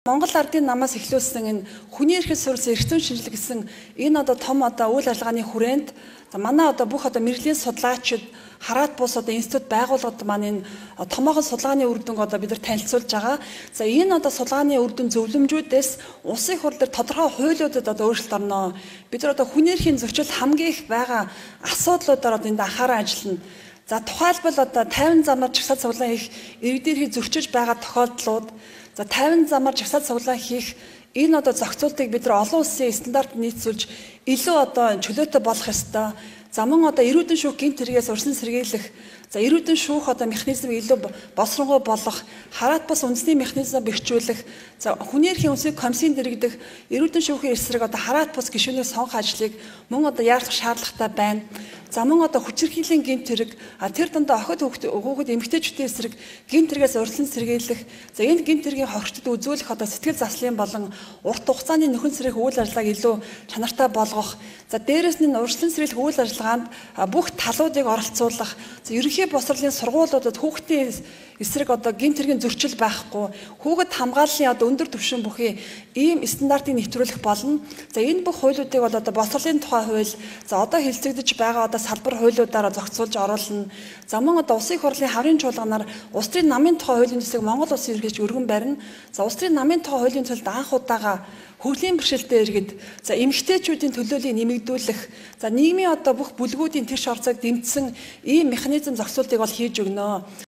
Монгол ардын намаас эхлүүлсэн энэ хүний эрхийг суурилсан эрх зүйн шинжилгээ гэсэн энэ одоо том үйл ажиллагааны хүрээнд манай бүх мэргэжлийн судлаачид хараат бус институт байгууллагад маань энэ томоохон судалгааны үр дүнг бид нар танилцуулж байгаа. За энэ судалгааны үр дүн зөвлөмжүүдээс улсын хурал дээр тодорхой хуулиудад өөрчлөлт орно. Бид нар хүний эрхийн зөрчил хамгийн их байгаа асуудлуудаар энд анхааран ажиллана. За тухайлбал 50 замаар жагсаал цуглаан хийх иргэдийн эрхийг зөрчиж байгаа тохиолдлууд, за 50 замаар жагсаал цуглаан хийх энэ зохицуултыг бид нар олон улсын стандарт нийцүүлж илүү чөлөөтэй болох ёстой. За мөн эрүүдэн шүүх гэмт хэрэгээс урьдчилан сэргийлэх, за эрүүдэн шүүх механизм илүү боловсронгуй болох, хараат бус үндэсний механизм бэхжүүлэх, за хүний эрхийн үндэсний комиссийн дэргэдэх эрүүдэн шүүхийн эсрэг хараат бус гишүүнийг сонгох ажлыг мөн яарлах шаардлагатай байна. За мөн хүчирхийллийн гэмт хэрэг, тэр дундаа охид хүүхэд эмэгтэйчүүдийн эсрэг гэмт хэрэгээс урьдчилан сэргийлэх, за энэ гэмт хэргийн хохирчдод үзүүлэх сэтгэл заслын болон урт хугацааны нөхөн сэргийлэх үйл ажиллагааг илүү чанартай болгох, за дээрэс нь урьдчилан сэргийлэх үйл ажиллагаанд бүх талуудыг оролцуулах, ерөнхий босрлын сургуулиудад хүүхдийн эсрэг гэмт хэргийн зөрчил байхгүй, хүүхэд хамгааллын өндөр түвшин бүхий ийм стандартыг нэвтрүүлэх болно. За энэ бүх хуулиудыг босрлын тухай хууль, за хэлцэгдэж байгаа салбар хуулиудаараа зохицуулж оруулна. За мөн улсын хурлын хаврын чуулганаар улс төрийн намын тухай хуулийн төслийг Монгол улсын ерөнхийлөгч өргөн барина. За улс төрийн намын тухай хуулийн төсөлд анх удаага хөгжлийн бэрхшээлтэй иргэд, за эмэгтэйчүүдийн төлөөллийг нэмэгдүүлэх, за нийгмийн бүх бүлгүүдийн тэрш орцоог дэмжсэн ийм механизм зохицуултыг хийж өгнө.